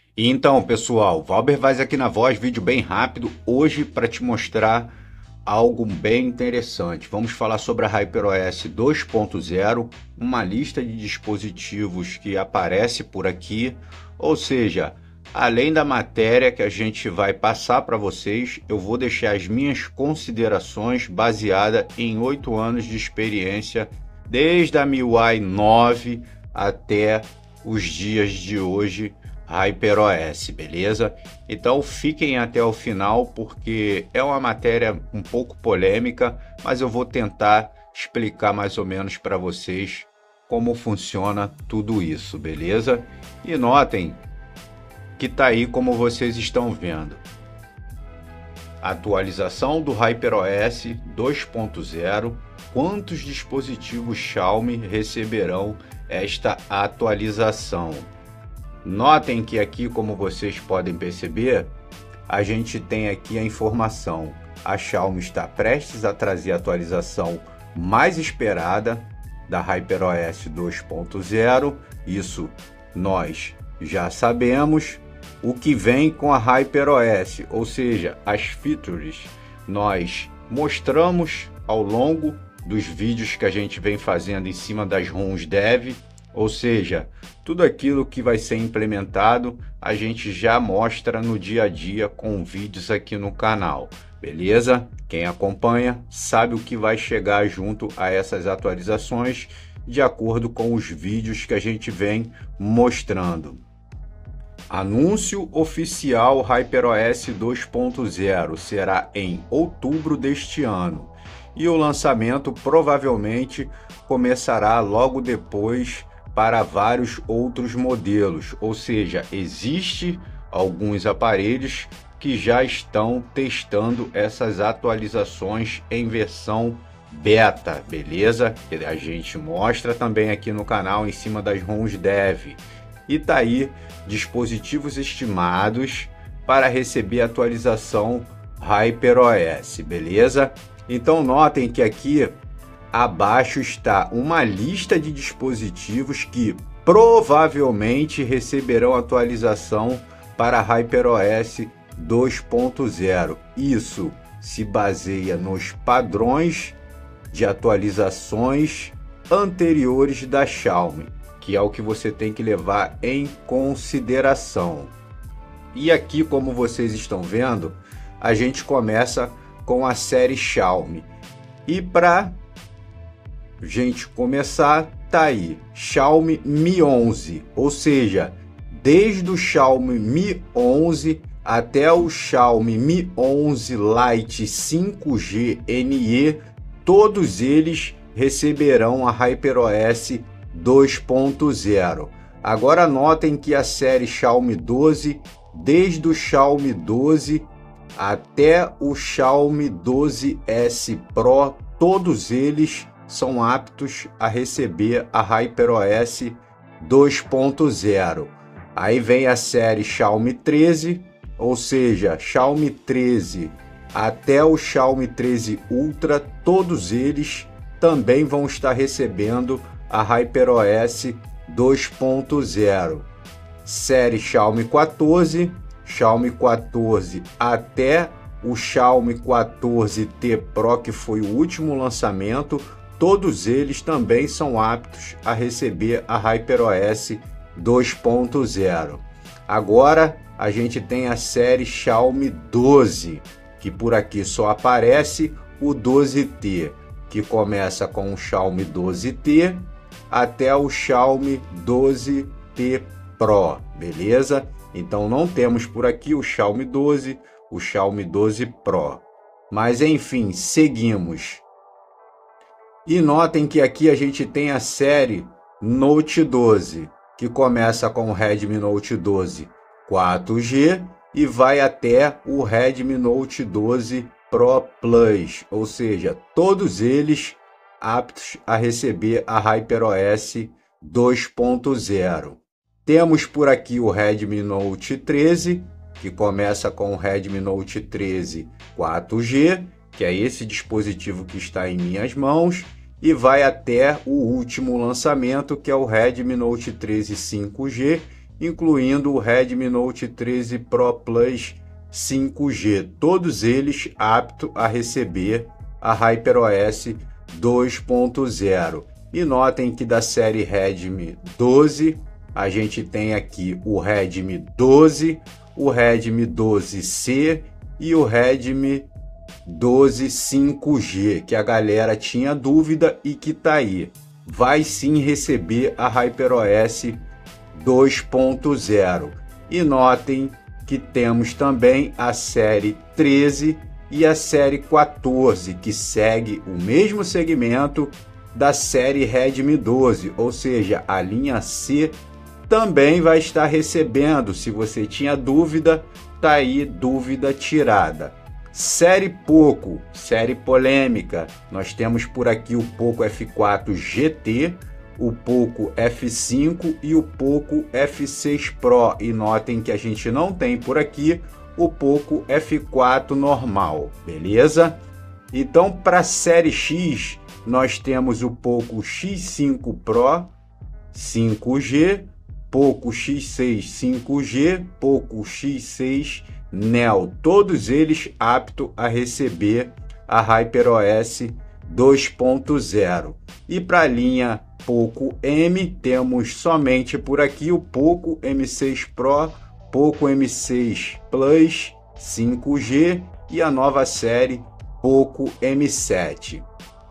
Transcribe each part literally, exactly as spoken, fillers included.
E então, pessoal, Valber Vaz aqui na voz, vídeo bem rápido, hoje para te mostrar algo bem interessante. Vamos falar sobre a HyperOS dois ponto zero, uma lista de dispositivos que aparece por aqui, ou seja, além da matéria que a gente vai passar para vocês, eu vou deixar as minhas considerações baseadas em oito anos de experiência, desde a M I U I nove até os dias de hoje, HyperOS, beleza? Então fiquem até o final porque é uma matéria um pouco polêmica, mas eu vou tentar explicar mais ou menos para vocês como funciona tudo isso, beleza? E notem que tá aí como vocês estão vendo. Atualização do HyperOS dois ponto zero. Quantos dispositivos Xiaomi receberão esta atualização? Notem que aqui, como vocês podem perceber, a gente tem aqui a informação. A Xiaomi está prestes a trazer a atualização mais esperada da HyperOS dois ponto zero. Isso nós já sabemos. O que vem com a HyperOS, ou seja, as features, nós mostramos ao longo dos vídeos que a gente vem fazendo em cima das ROMs Dev, ou seja, tudo aquilo que vai ser implementado a gente já mostra no dia a dia com vídeos aqui no canal, beleza? Quem acompanha sabe o que vai chegar junto a essas atualizações de acordo com os vídeos que a gente vem mostrando. Anúncio oficial HyperOS dois ponto zero será em outubro deste ano e o lançamento provavelmente começará logo depois para vários outros modelos, ou seja, existe alguns aparelhos que já estão testando essas atualizações em versão beta, beleza? A gente mostra também aqui no canal em cima das ROMs Dev. E tá aí dispositivos estimados para receber atualização HyperOS, beleza? Então notem que aqui abaixo está uma lista de dispositivos que provavelmente receberão atualização para HyperOS dois ponto zero. Isso se baseia nos padrões de atualizações anteriores da Xiaomi, que é o que você tem que levar em consideração. E aqui, como vocês estão vendo, a gente começa com a série Xiaomi. E para gente começar, tá aí, Xiaomi Mi onze, ou seja, desde o Xiaomi Mi onze até o Xiaomi Mi onze Lite cinco G N E, todos eles receberão a HyperOS dois ponto zero. Agora notem que a série Xiaomi doze, desde o Xiaomi doze até o Xiaomi doze S Pro, todos eles são aptos a receber a HyperOS dois ponto zero. Aí vem a série Xiaomi treze, ou seja, Xiaomi treze até o Xiaomi treze Ultra, todos eles também vão estar recebendo a HyperOS dois ponto zero. Série Xiaomi quatorze, Xiaomi quatorze até o Xiaomi quatorze T Pro, que foi o último lançamento, todos eles também são aptos a receber a HyperOS dois ponto zero. Agora a gente tem a série Xiaomi doze, que por aqui só aparece o doze T, que começa com o Xiaomi doze T até o Xiaomi doze T Pro, beleza? Então não temos por aqui o Xiaomi doze, o Xiaomi doze Pro. Mas enfim, seguimos. E notem que aqui a gente tem a série Note doze, que começa com o Redmi Note doze quatro G e vai até o Redmi Note doze Pro Plus, ou seja, todos eles aptos a receber a HyperOS dois ponto zero. Temos por aqui o Redmi Note treze, que começa com o Redmi Note treze quatro G, que é esse dispositivo que está em minhas mãos, e vai até o último lançamento, que é o Redmi Note treze cinco G, incluindo o Redmi Note treze Pro Plus cinco G, todos eles aptos a receber a HyperOS dois ponto zero. E notem que da série Redmi doze, a gente tem aqui o Redmi doze, o Redmi doze C e o Redmi doze cinco G, que a galera tinha dúvida e que tá aí. Vai sim receber a HyperOS dois ponto zero. E notem que temos também a série treze e a série quatorze, que segue o mesmo segmento da série Redmi doze, ou seja, a linha C também vai estar recebendo. Se você tinha dúvida, tá aí dúvida tirada. Série Poco, série polêmica, nós temos por aqui o Poco F quatro G T, o Poco F cinco e o Poco F seis Pro. E notem que a gente não tem por aqui o Poco F quatro normal, beleza? Então, para a série X, nós temos o Poco X cinco Pro cinco G, Poco X seis cinco G, Poco X seis Neo, todos eles aptos a receber a HyperOS dois ponto zero. E para a linha Poco M, temos somente por aqui o Poco M seis Pro, Poco M seis Plus cinco G e a nova série Poco M sete.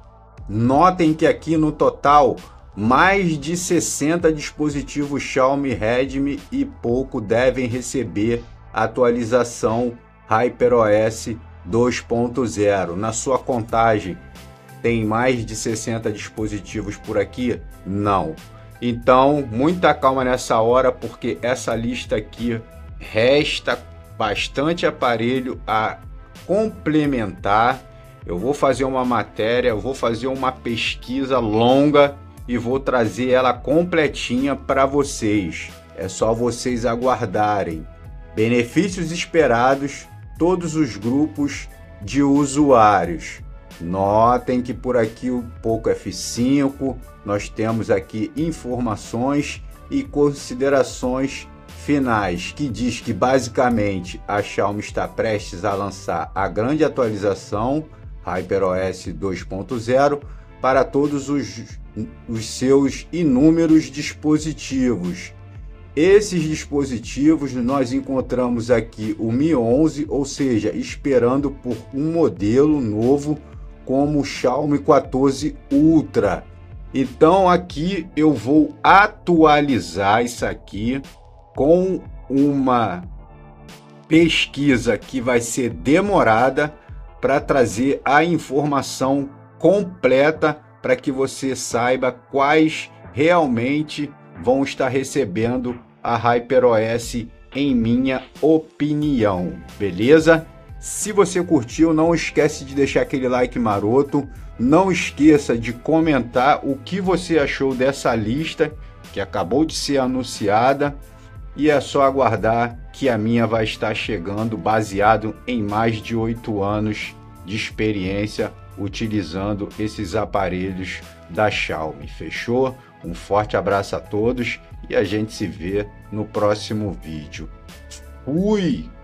Notem que aqui no total, mais de sessenta dispositivos Xiaomi, Redmi e Poco devem receber a atualização HyperOS dois ponto zero. Na sua contagem, tem mais de sessenta dispositivos por aqui? Não. Então, muita calma nessa hora, porque essa lista aqui resta bastante aparelho a complementar. Eu vou fazer uma matéria, eu vou fazer uma pesquisa longa e vou trazer ela completinha para vocês. É só vocês aguardarem. Benefícios esperados, todos os grupos de usuários. Notem que por aqui o Poco F cinco, nós temos aqui informações e considerações finais, que diz que basicamente a Xiaomi está prestes a lançar a grande atualização HyperOS dois ponto zero para todos os, os seus inúmeros dispositivos. Esses dispositivos nós encontramos aqui o Mi onze, ou seja, esperando por um modelo novo como o Xiaomi quatorze Ultra. Então aqui eu vou atualizar isso aqui com uma pesquisa que vai ser demorada para trazer a informação completa para que você saiba quais realmente vão estar recebendo a HyperOS, em minha opinião, beleza? Se você curtiu, não esquece de deixar aquele like maroto, não esqueça de comentar o que você achou dessa lista que acabou de ser anunciada, e é só aguardar que a minha vai estar chegando baseado em mais de oito anos de experiência utilizando esses aparelhos da Xiaomi. Fechou? Um forte abraço a todos e a gente se vê no próximo vídeo. Fui!